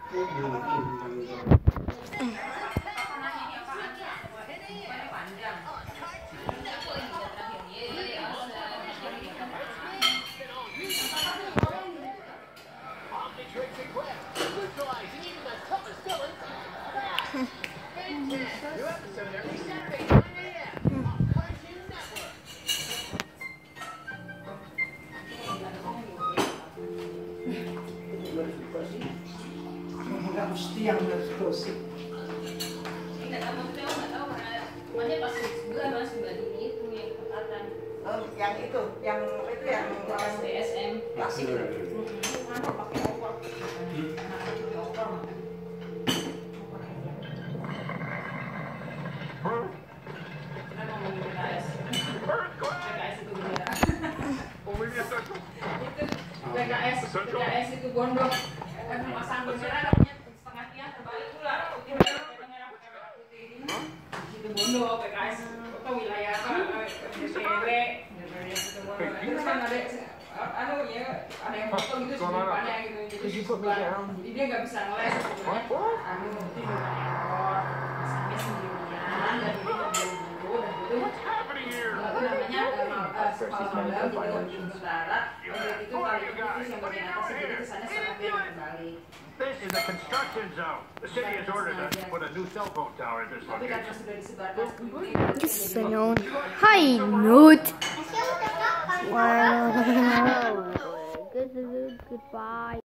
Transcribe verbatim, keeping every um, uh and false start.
Nggak mesti yang gosip. Nggak tahu, maksudnya nggak tahu karena rumahnya pas sebelah mas sebelah ini itu yang perempatan. Oh, yang itu, yang itu yang Pas D S M. plastik. Kenapa pakai opor? Kenapa pakai opor? Kita ngomongin P K S. P K S itu beneran. Itu P K S, P K S itu gondok. Kan pasang bendera namanya setengah tiang terbalik pula. Putih merah, merah pakai merah putih ini. Itu gondok P K S atau wilayah apa? D P W. Terus kan ada anu ya, ada yang foto gitu sebenarnya gitu. Jadi jadi dia nggak bisa ngeles sebenarnya. Anu itu bukan error. Masangnya sendirian dan ini buru-buru dan itu itu namanya sekolah malam jadi sementara itu kali itu yang bagian atas jadi kesannya setengah biar kembali. This is a construction zone. The city has ordered us to put a new cell phone tower at this Tapi karena location. sudah disebarkan Just a note. Hi, note. Wow. Good, good, goodbye.